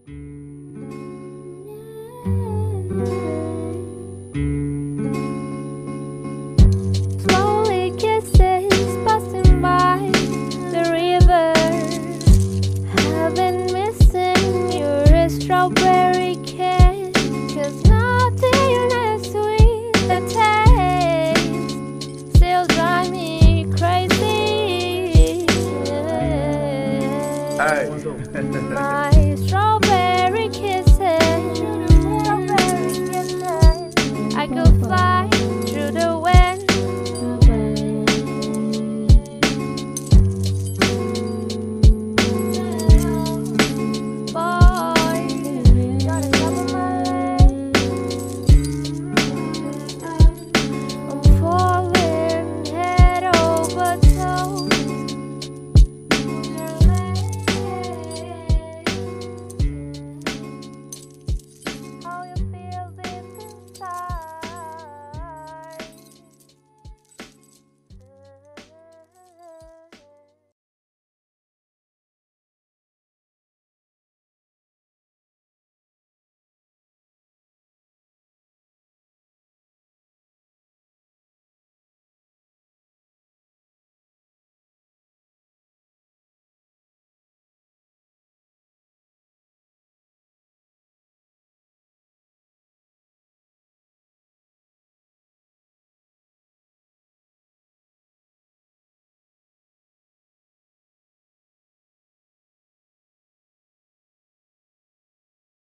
Slowly kisses passing by the river. I've been missing your strawberry kiss, 'cause nothing as sweet the taste still drive me crazy. My strawberry kisses, I could fly through the